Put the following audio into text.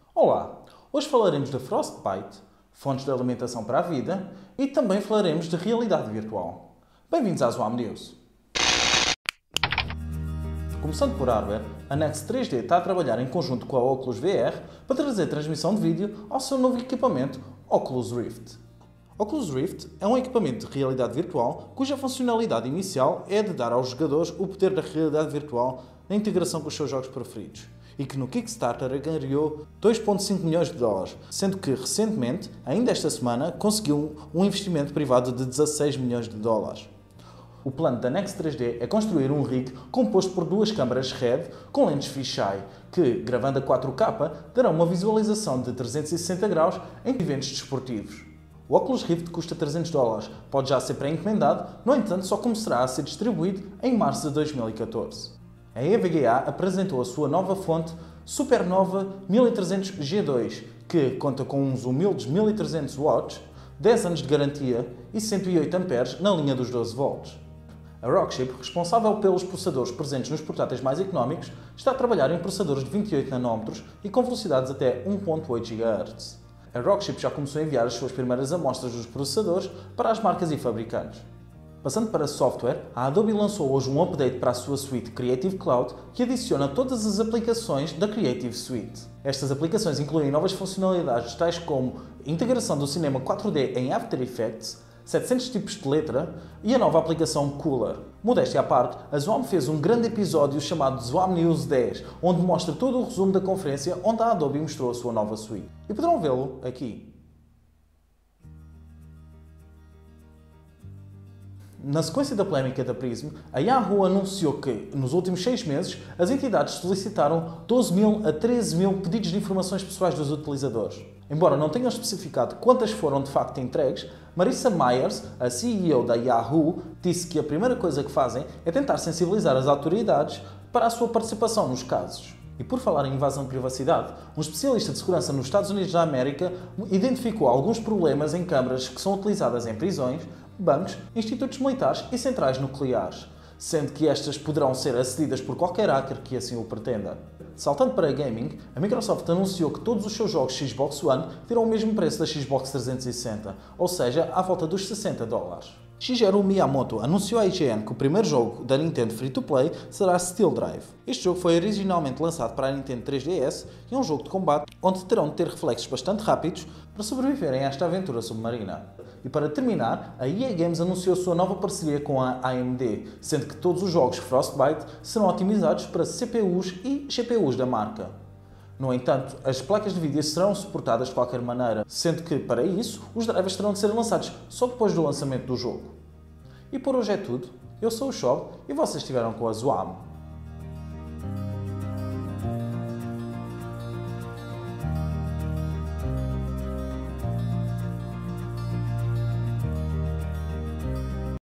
Olá! Hoje falaremos de Frostbite, fontes de alimentação para a vida e também falaremos de realidade virtual. Bem-vindos à Zoom News! Começando por hardware, a Next 3D está a trabalhar em conjunto com a Oculus VR para trazer transmissão de vídeo ao seu novo equipamento Oculus Rift. Oculus Rift é um equipamento de realidade virtual cuja funcionalidade inicial é de dar aos jogadores o poder da realidade virtual na integração com os seus jogos preferidos e que no Kickstarter angariou 2,5 milhões de dólares, sendo que recentemente, ainda esta semana, conseguiu um investimento privado de 16 milhões de dólares. O plano da Next 3D é construir um rig composto por duas câmaras RED com lentes fisheye que, gravando a 4K, darão uma visualização de 360 graus em eventos desportivos. O Oculus Rift custa 300 dólares, pode já ser pré-encomendado, no entanto só começará a ser distribuído em março de 2014. A EVGA apresentou a sua nova fonte Supernova 1300 G2, que conta com uns humildes 1300 watts, 10 anos de garantia e 108 amperes na linha dos 12 volts. A Rockchip, responsável pelos processadores presentes nos portáteis mais económicos, está a trabalhar em processadores de 28 nanómetros e com velocidades até 1.8 GHz. A Rockchip já começou a enviar as suas primeiras amostras dos processadores para as marcas e fabricantes. Passando para software, a Adobe lançou hoje um update para a sua suite Creative Cloud que adiciona todas as aplicações da Creative Suite. Estas aplicações incluem novas funcionalidades tais como integração do cinema 4D em After Effects, 700 tipos de letra e a nova aplicação Cooler. Modéstia à parte, a Zoom fez um grande episódio chamado Zoom News 10, onde mostra todo o resumo da conferência onde a Adobe mostrou a sua nova suite. E poderão vê-lo aqui. Na sequência da polémica da Prism, a Yahoo anunciou que, nos últimos 6 meses, as entidades solicitaram 12.000 a 13.000 pedidos de informações pessoais dos utilizadores. Embora não tenham especificado quantas foram de facto entregues, Marissa Myers, a CEO da Yahoo, disse que a primeira coisa que fazem é tentar sensibilizar as autoridades para a sua participação nos casos. E por falar em invasão de privacidade, um especialista de segurança nos Estados Unidos da América identificou alguns problemas em câmaras que são utilizadas em prisões, bancos, institutos militares e centrais nucleares, sendo que estas poderão ser acedidas por qualquer hacker que assim o pretenda. Saltando para gaming, a Microsoft anunciou que todos os seus jogos Xbox One terão o mesmo preço da Xbox 360, ou seja, à volta dos 60 dólares. Shigeru Miyamoto anunciou à IGN que o primeiro jogo da Nintendo Free-to-Play será Steel Drive. Este jogo foi originalmente lançado para a Nintendo 3DS e é um jogo de combate onde terão de ter reflexos bastante rápidos para sobreviverem a esta aventura submarina. E para terminar, a EA Games anunciou a sua nova parceria com a AMD, sendo que todos os jogos Frostbite serão otimizados para CPUs e GPUs da marca. No entanto, as placas de vídeo serão suportadas de qualquer maneira, sendo que, para isso, os drivers terão de ser lançados só depois do lançamento do jogo. E por hoje é tudo. Eu sou o Shob e vocês estiveram com a Zoom.